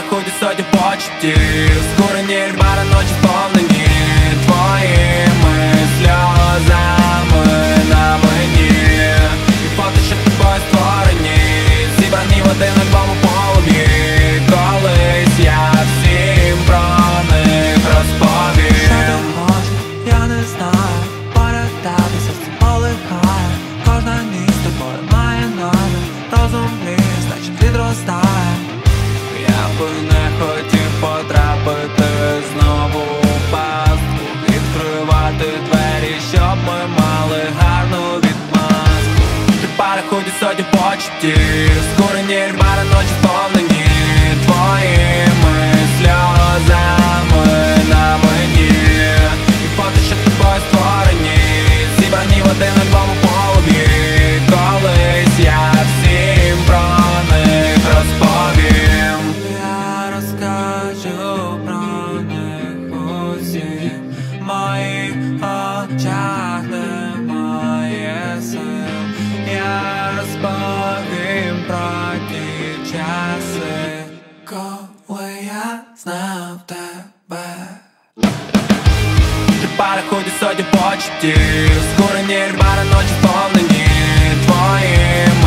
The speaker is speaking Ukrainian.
пари, худі, сотні почуттів. Скурені бари, ночі сповнені твоїми сльозами на мені. І фото, що тобою створені, зібрані в один альбом у полум'ї. Колись я всім про них розповім. Що ти хочеш, я не знаю. Поряд тебе серце полихає. Кожна ніч з тобою має намір. Розум мріє, значить відростає. Я би не хотів потрапити знову у пастку. Відкривати двері, щоб ми мали гарну відмазку. Ти пари, худі, сотні почуттів. Скурені бари, ночі сповнені твоїми сльозами на мені. І фото, що тобою створені, зібрані в один альбом у полум'ї. Колись я всім про них розповім. Я розкажу про них усім. В моїх очах немає сил. Я розповім про ті часи, коли я знав тебе. Ти пари, худі, сотні почуттів. Скурені бари, ночі сповнені твоїми